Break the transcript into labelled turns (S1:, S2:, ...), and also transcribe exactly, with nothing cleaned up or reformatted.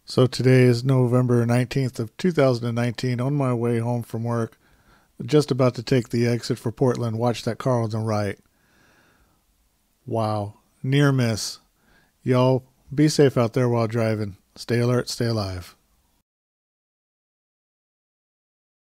S1: So today is November nineteenth of two thousand nineteen. On my way home from work, just about to take the exit for Portland, watch that car on the right. Wow, near miss. Y'all be safe out there while driving. Stay alert, stay alive.